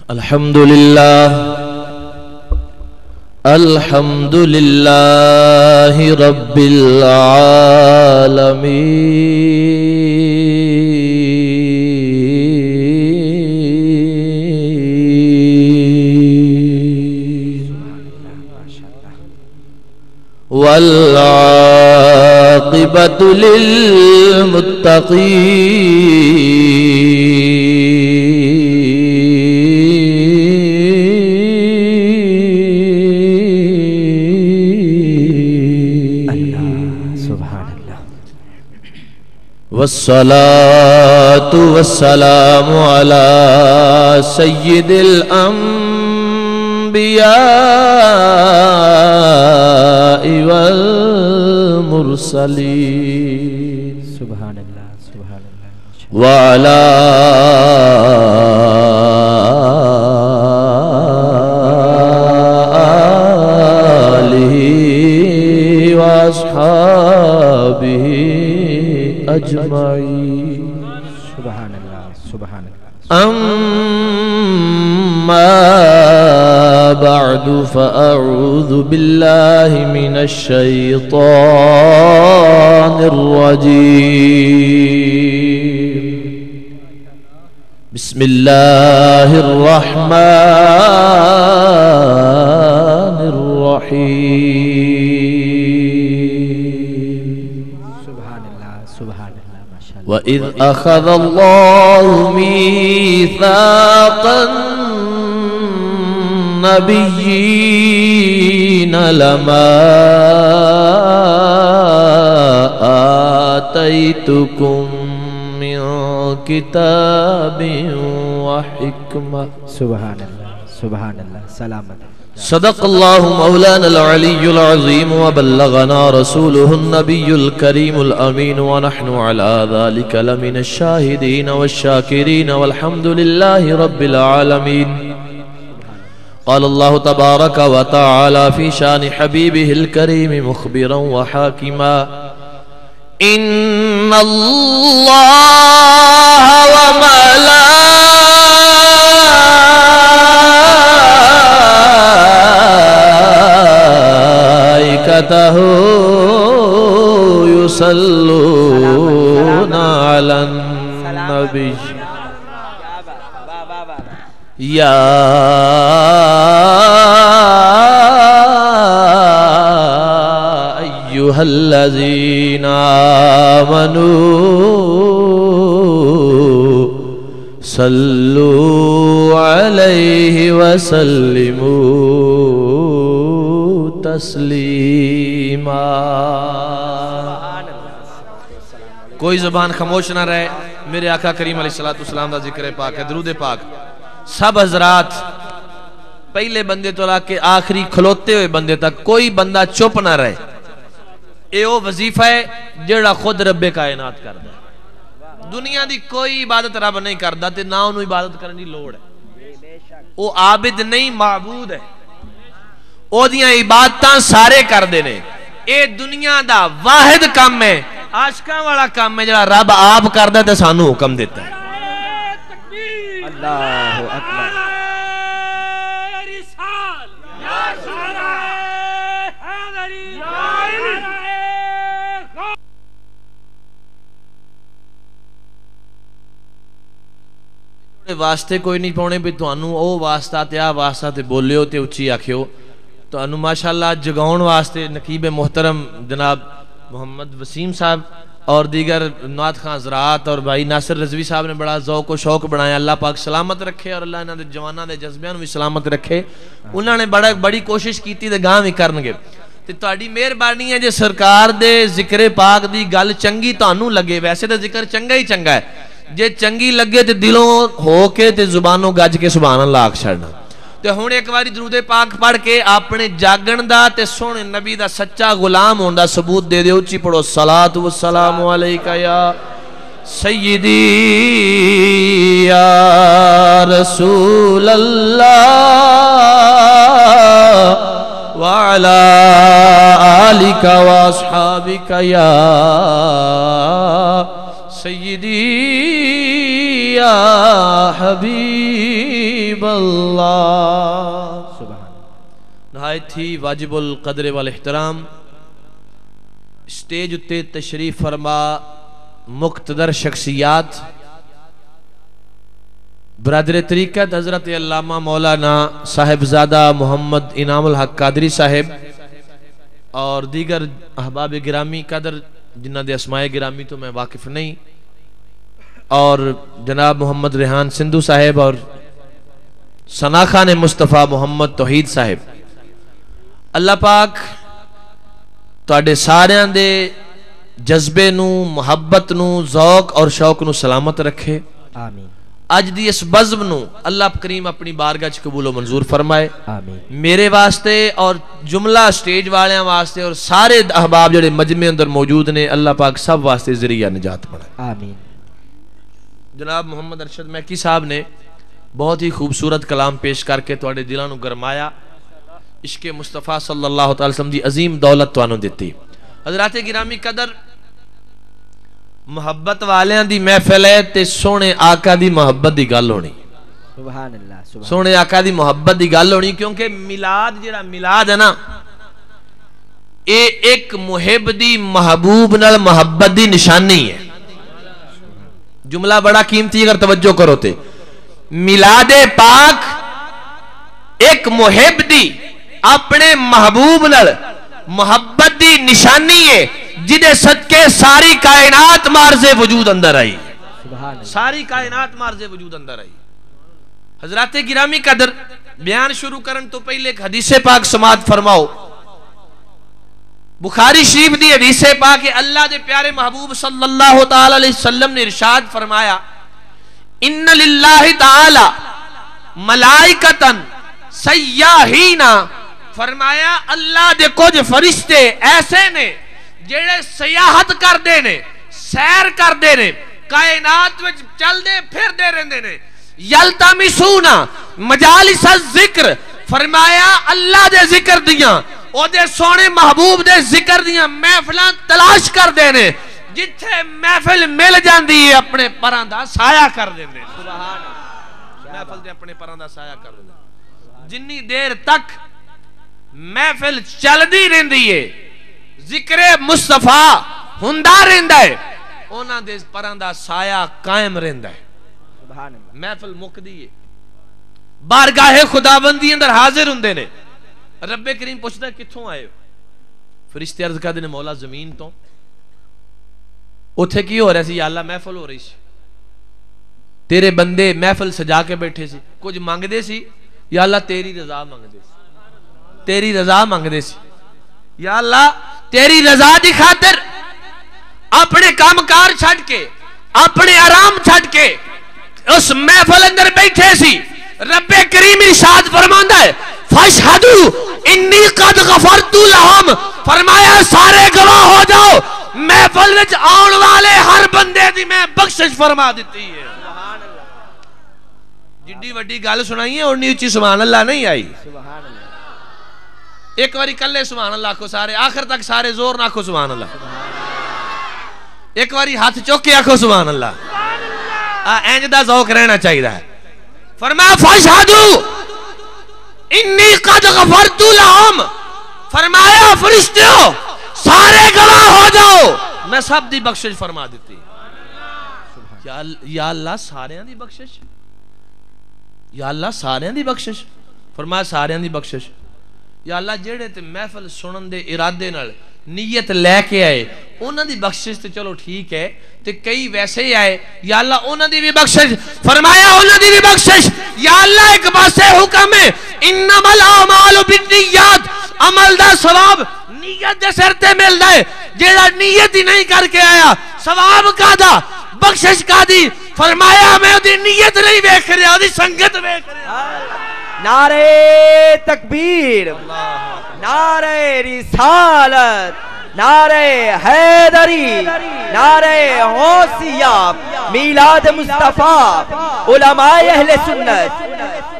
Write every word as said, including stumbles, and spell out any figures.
الحمد لله الحمد لله رب العالمين والعاقبة للمتقين والصلاة والسلام على سيد الأنبياء والمرسلين سبحان الله سبحان الله وعلى آله وأصحابه أجمعين سبحان الله سبحان الله أما بعد فأعوذ بالله من الشيطان الرجيم بسم الله الرحمن الرحيم سبحان الله سبحان الله ما شاء الله. وإذ أخذ الله ميثاق النبيين لما آتيتكم من كتاب وحكمة سبحان الله سبحان الله سلامة. صدق الله مولانا العلي العظيم وبلغنا رسوله النبي الكريم الأمين ونحن على ذلك لمن الشاهدين والشاكرين والحمد لله رب العالمين. قال الله تبارك وتعالى في شان حبيبه الكريم مخبرا وحاكما إن الله وملائكته يصلون على النبي يا أيها الذين آمنوا صلوا عليه وسلموا تسلیما. کوئی زبان خاموش نہ رہے. میرے آقا کریم علیہ السلام دا ذکر پاک ہے، درود پاک. سب حضرات پہلے بندے تو لا کے آخری کھلوتے ہوئے بندے تک کوئی بندہ چپ نہ رہے. اے او وظیفہ ہے جڑا خود رب کائنات کردا ہے. دنیا دی کوئی عبادت رب نہیں کردا تے نہ انہوں عبادت کرنے دی لوڑ ہے. او عابد نہیں معبود ہے. او دیاں عبادتاں سارے کر دے نے. اے دنیا دا واحد کام ہے، عاشقاں والا کام ہے جڑا رب آپ کردا تے سانو حکم دیتا ہے. اللہ اکبر. واسطے کوئی نہیں پاؤنے بھی تو انو او واسطہ تے آ واسطہ تے بولیو تے اچھی آکھیو تو انو ماشاءاللہ جگاؤن واسطے نقیب محترم جناب محمد وسیم صاحب اور دیگر نعت خان زراعت اور بھائی ناصر رضوی صاحب نے بڑا ذوق و شوق بنایا. اللہ پاک سلامت رکھے اور اللہ انہاں دے جواناں دے جذبیاں نوں بھی سلامت رکھے. انہاں نے بڑا بڑی کوشش کیتی تے گاں وی کرنگے تے تہاڈی مہربانی ہے جے سرکار دے ذکر پاک دی گل چنگی تانوں لگے. ویسے تے ذکر چنگا ہی چنگا ہے، جے چنگی لگے تے دلوں ہو کے تے زبانوں گج کے سبحان اللہ آکھ چھڑنا. تے ہن ایک واری درود پاک پڑھ کے اپنے جاگن دا تے سونے نبی دا سچا غلام ہون دا ثبوت دے دے. اچھی پڑھو صلاۃ و السلام علیکہ یا سیدی یا رسول اللہ وعلا آلک و اصحابک یا سیدی या हबीब अल्लाह। सुभान नहायत ही वाजिबुल कदर वल इहतराम स्टेज उत्ते तशरीफ फरमा मुक्तदर शख्सियात बरादर तरीक़त हज़रत अल्लामा मौलाना साहिबजादा मोहम्मद इनामुल हक कादरी साहिब और दीगर अहबाब गिरामी कदर जिन्हां दे अस्माए गिरामी तो मैं वाकिफ नहीं, और जनाब मोहम्मद रेहान सिंधु साहिब और सना खान मुस्तफ़ा मोहम्मद तौहीद साहिब, अल्लाह पाक तुहाडे सारियां दे जज्बे नू मुहब्बत नू ज़ौक और शौक नू सलामत रखे। आमीन। अज दी इस बज़्म नू अल्लाह करीम अपनी बारगाह च कबूल व मंजूर फरमाए। आमीन। मेरे वास्ते और जुमला स्टेज वालियां वास्ते और सारे अहबाब जेड़े मजमे अंदर मौजूद ने अल्लाह पाक सब वास्ते ज़रिया निजात बनाए। आमीन। जनाब मोहम्मद अरशद मैकी साहब ने बहुत ही खूबसूरत कलाम पेश करके तुहाडे दिलां नू गरमाया, इश्के मुस्तफ़ा सल्लल्लाहु अलैहि वसल्लम दी अजीम दौलत तुहानू दित्ती। हज़रात गिरामी कदर मुहब्बत वालियां दी महफिल है ते सोने आका दी मुहब्बत दी गल होनी। सुभान अल्लाह। सुभान सोने आका दी मुहब्बत दी गल होनी, क्योंकि मिलाद जेड़ा मिलाद है ना, ये एक मुहिब दी महबूब नाल मुहब्बत दी निशानी है। जुमला बड़ा कीमती, अगर तवज्जो करो ते मिलादे पाक एक मुहिब दी अपने महबूब नाल मुहब्बत दी निशानी है, जिदे सदके सारी कायनात मार्ज़े वजूद अंदर आई। सुभान अल्लाह। सारी कायनात मार्ज़े वजूद अंदर आई। हज़रात गिरामी कदर बयान शुरू करन तो पहले एक हदीसे पाक समात फरमाओ। बुखारी शरीफ दी हदीसे पाक है, अल्लाह दे प्यारे महबूब सल्लल्लाहु ताला अलैहि वसल्लम ने इरशाद फरमाया, इन्ना लिल्लाहि ताला मलाइकतन सय्याहीना, फरमाया अल्लाह दे कुछ फरिश्ते ऐसे ने जेड़े सयाहत करदे ने, सैर करदे ने, कायनात विच चलदे फिरदे रहंदे ने। यल्तमिसूना मजालिस ज़िक्र, फरमाया अल्लाह दे जिक्र दियां, ओदे सोने महबूब दे जिक्र दियां महफिलां तलाश करदे ने, जिथे महफिल मिल जांदी है अपने परां दा साया कर देंदे। सुभान अल्लाह। महफिल दे अपने परां दा साया कर देंदे। जिन्नी देर तक महफिल चलदी रहिंदी है, जिक्र मुस्तफा हुंदा रहिंदा है, उन्हां दे परां दा साया कायम रहिंदा है। सुभान अल्लाह। महफिल मुकदी है, बारगाहे खुदाबंदी अंदर हाजिर हुंदे ने। रब्बे करीम पुछदा कित्थों आए हो? फरिश्ते अर्ज करदे ने मौला जमीन तो। उत्थे की हो रहा सी? या अल्लाह महफिल हो रही सी, तेरे बंदे महफिल सजा के बैठे सी, कुछ मंगदे सी, या अल्लाह तेरी रजा मंगदे सी, तेरी रजा मंगदे सी। या अल्लाह तेरी रजा दी खातिर अपने कामकार छड़ के, अपने आराम छड़ के उस महफिल अंदर बैठे सी। रब्बे करीम इरशाद फरमांदा है, फशहदू इन्नी कद गफरतु लहुम, फरमाया सारे गवाह हो जाओ, महफिल विच आउण वाले हर बंदे दी मैं बख्शिश फरमा दित्ती है। सुभान अल्लाह। जिड्डी वड्डी गल सुनाई है, उन्नी उच्ची सुभान अल्लाह नहीं आई। सुभान अल्लाह। एक बारी कल्ले सुभान अल्लाह को सारे, आखिर तक सारे जोर ना आखो सुभान अल्लाह। एक बारी हाथ चुक के आखो सुभान अल्लाह। इंज दा ज़ौक रहना चाहिए है। फरमाया फशहदू इन्नी कद गफरतु लहुम, फरमाया फरिश्तों सारे गवाह हो जाओ, मैं सब दी बख्शिश फरमा देती। या, या अल्लाह सारियां दी बख्शिश, या अल्लाह सारियां दी बख्शिश, फरमाया सारियां दी बख्शिश। या अल्लाह जेड़े ते महफिल सुनन दे इरादे नाल नीयत लैके आए, उन्हां दी बख्शिश ते चलो ठीक है, ते कई वैसे ही आए, या अल्लाह उन्हां दी भी बख्शिश, फरमाया उन्हां दी भी बख्शिश। या अल्लाह एक पासे हुक्म है, इन्नमल अमालु बिन्नियात, अमल दा सवाब नीयत दे सिर ते मिलदा है। जेड़ा नीयत ही नहीं करके आया, सवाब कादा, बख्शिश कादी? फरमाया मैं ओदी नीयत नहीं वेख रहा, ओदी संगत वेख रहा। नारे तकबीर, नारे रिसालत, नारे हैदरी, नारे गौसिया, मिलाद मुस्तफा, उलमाए अहले सुन्नत।